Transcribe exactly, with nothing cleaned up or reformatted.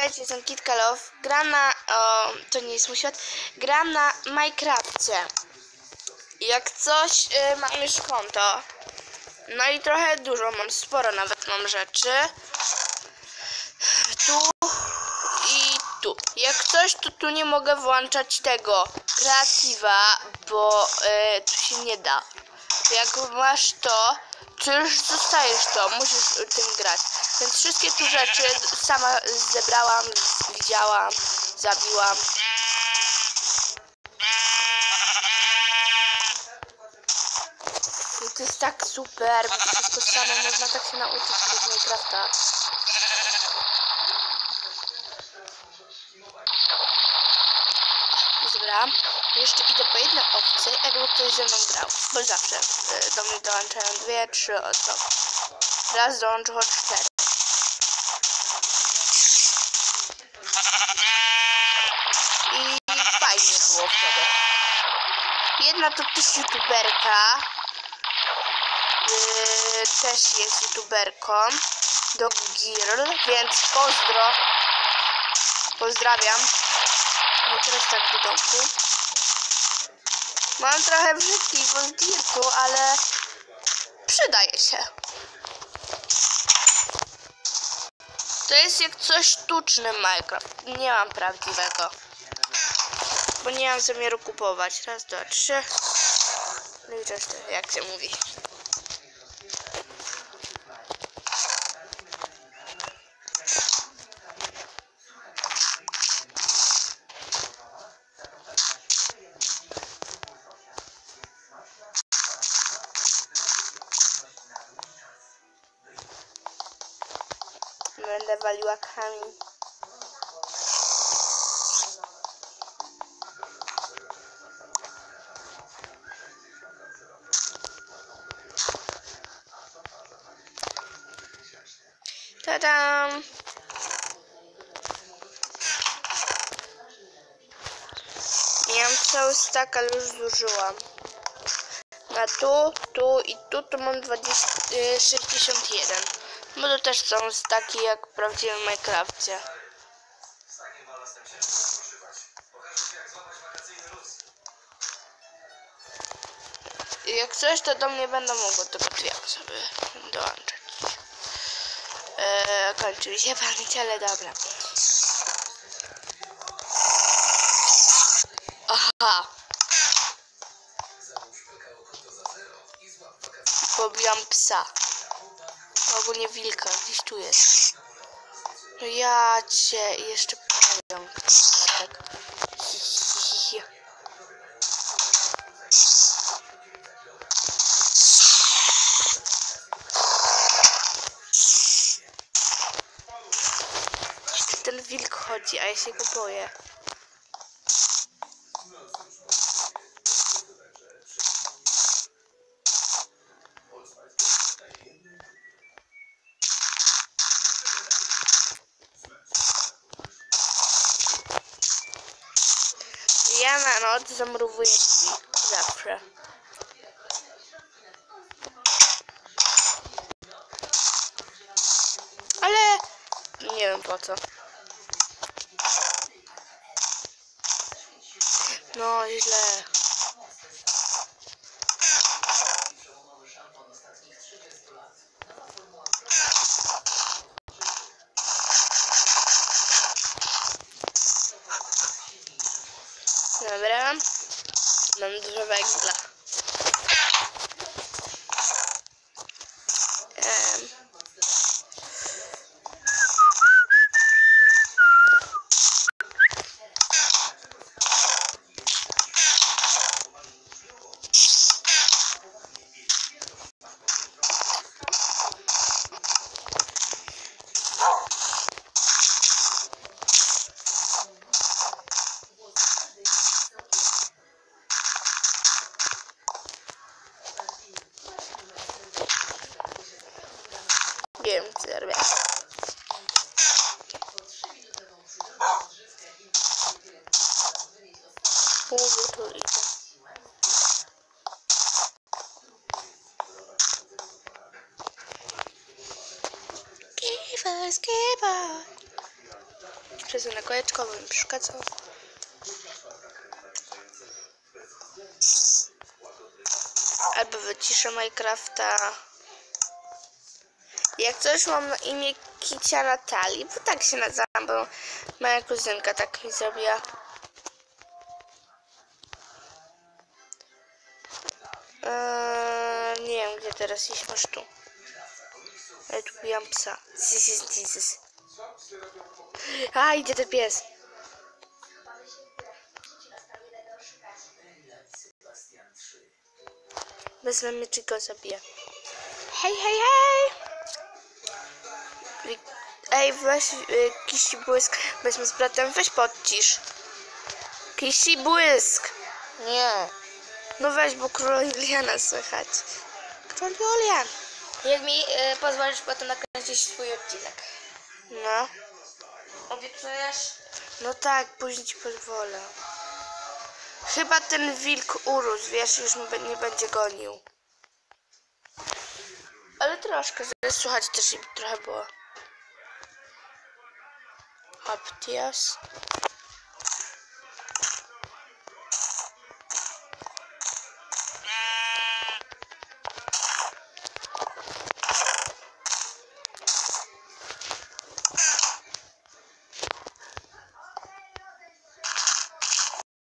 Cześć, jestem Kitka Love. Gram na... O, to nie jest mój świat. Gram na Minecrafcie. Jak coś, yy, mam już konto. No i trochę dużo mam, sporo nawet mam rzeczy. Tu i tu. Jak coś, to tu nie mogę włączać tego kreatywa, bo yy, tu się nie da. Jak masz to, to już zostajesz to, musisz tym grać. Więc wszystkie tu rzeczy sama zebrałam, widziałam, zabiłam. I to jest tak super, bo wszystko samo można tak się nauczyć z Minecrafta. Dobra, jeszcze idę po jedną opcję, jakby ktoś ze mną grał, bo zawsze y, do mnie dołączają dwie, trzy osoby. Raz dołączyło cztery. I fajnie było wtedy. Jedna to też youtuberka, yy, też jest youtuberką, Dog Girl, więc pozdro, pozdrawiam. No teraz tak do domku. Mam trochę brzydkiego z dirtu, ale przydaje się. To jest jak coś sztuczny Minecraft. Nie mam prawdziwego. Bo nie mam zamiaru kupować. Raz, dwa, trzy. No i też to, jak się mówi. Będę waliła kamień. Tadam! Miałam cały stack, ale już zużyłam. Na tu, tu i tu to mam dwadzieścia, sześćdziesiąt jeden. Bo to też są staki jak w prawdziwym Minecrafcie. Jak coś, to do mnie będą mogło tego jak sobie dołączyć. Eee, kończy mi się pamięć, ale dobra. Aha. Pobiłam psa. Ogólnie wilka, gdzieś tu jest. No ja cię jeszcze powiem. Tak. Hi, hi, hi, hi. Ten wilk chodzi, a ja się go boję. Ja na noc zamrowuję drzwi. Zawsze. Ale nie wiem po co. No źle. Dobra. Mam dużo węgla. Um. Nie wiem, co ja robię. Mówię, tu idzie. Give us, give us. Przez kółeczko bym przeszkadzał. Albo wyciszę Minecrafta. Jak coś mam na imię Kicia Natalii, bo tak się nazywam, bo moja kuzynka tak mi zrobiła. Eee, nie wiem, gdzie teraz iść, masz tu. Ja tu bijam psa. This is Jesus. A, idzie ten pies. Wezmę miecz i go zabiję. Hej, hej, hej! Ej, weź y, Kisi Błysk. Wezmę z bratem, weź podcisz. Kisi Błysk! Nie. No weź, bo króla Juliana słychać. Król Julian! Jak mi y, pozwolisz potem nakręcić swój odcinek. No. Obiecujesz? No tak, później ci pozwolę. Chyba ten wilk urósł, wiesz, już mnie nie będzie gonił. Ale troszkę, zaraz słuchać też im trochę było. Haptias.